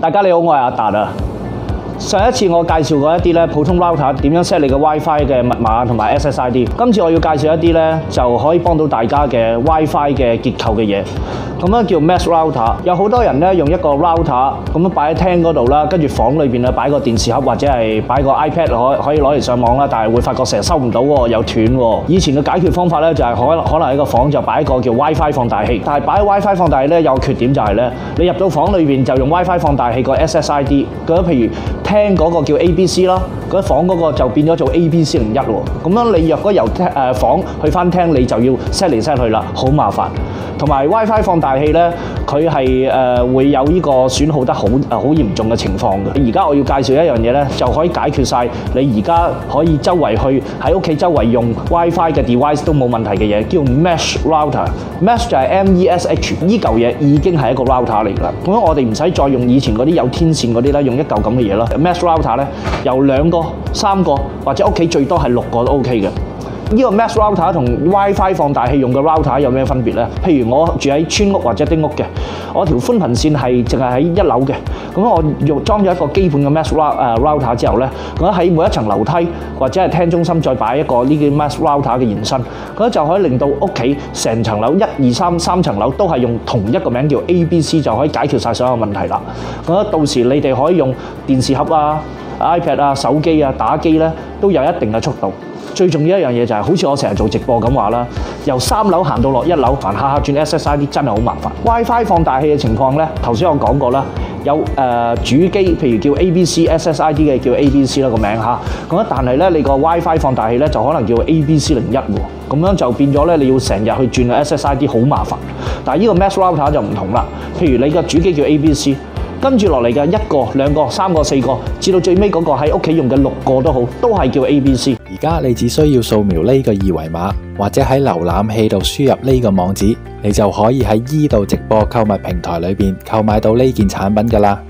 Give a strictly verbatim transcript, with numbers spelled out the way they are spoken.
大家你好，我係阿達啊。上一次我介紹過一啲咧普通 router 點樣 set 你嘅 WiFi 嘅密碼同埋 S S I D。今次我要介紹一啲咧就可以幫到大家嘅 WiFi 嘅結構嘅嘢。咁樣叫 Mesh router。有好多人咧用一個 router 咁樣擺喺廳嗰度啦，跟住房裏邊咧擺個電視盒或者係擺個 iPad 可可以攞嚟上網啦，但係會發覺成日收唔到喎，又斷喎。以前嘅解決方法咧就係可可能喺個房就擺一個叫 WiFi 放大器，但係擺 WiFi 放大器咧有個缺點就係咧，你入到房裏邊就用 WiFi 放大器個 S S I D， 咁譬如廳嗰個叫 A B C 啦，嗰房嗰個就變咗做 A B C 零一喎。咁樣你若果由誒、呃、房去翻廳，你就要 set 嚟 set 去啦，好麻煩。同埋 WiFi 放大器咧，佢係誒會有呢個損耗得好誒好嚴重嘅情況嘅。而家我要介紹一樣嘢咧，就可以解決晒你而家可以周圍去喺屋企周圍用 WiFi 嘅 device 都冇問題嘅嘢，叫 Mesh router。Mesh 就係 M E S H， 呢嚿嘢已經係一個 router 嚟㗎啦。咁我哋唔使再用以前嗰啲有天線嗰啲啦，用一嚿咁嘅嘢啦。Mesh router 咧，由兩個、三個或者屋企最多係六個都 OK 嘅。呢個 Mesh router 同 WiFi 放大器用嘅 router 有咩分別呢？譬如我住喺村屋或者丁屋嘅，我條寬頻線係淨係喺一樓嘅，咁我用裝咗一個基本嘅 Mesh router 之後呢，咁喺每一層樓梯或者係廳中心再擺一個呢啲 Mesh router 嘅延伸，咁就可以令到屋企成層樓一二三三層樓都係用同一個名叫 A B C， 就可以解決晒所有問題啦。咁到時你哋可以用電視盒啊、iPad 啊、手機啊、打機呢，都有一定嘅速度。最重要一樣嘢就係、是，好似我成日做直播咁話啦，由三樓行到落一樓，行下下轉 S S I D 真係好麻煩。WiFi 放大器嘅情況呢，頭先我講過啦，有誒、呃、主機，譬如叫 A B C S S I D 嘅叫 A B C 啦個名嚇，咁但係呢，你個 WiFi 放大器呢，就可能叫 A B C 零一喎，咁樣就變咗呢，你要成日去轉 S S I D 好麻煩。但係呢個 Mesh router 就唔同啦，譬如你個主機叫 A B C。跟住落嚟嘅一個、兩個、三個、四個，至到最尾嗰個喺屋企用嘅六個都好，都係叫 A B C。 而家你只需要掃描呢個二維碼，或者喺瀏覽器度輸入呢個網址，你就可以喺依度直播購物平台裏邊購買到呢件產品㗎啦。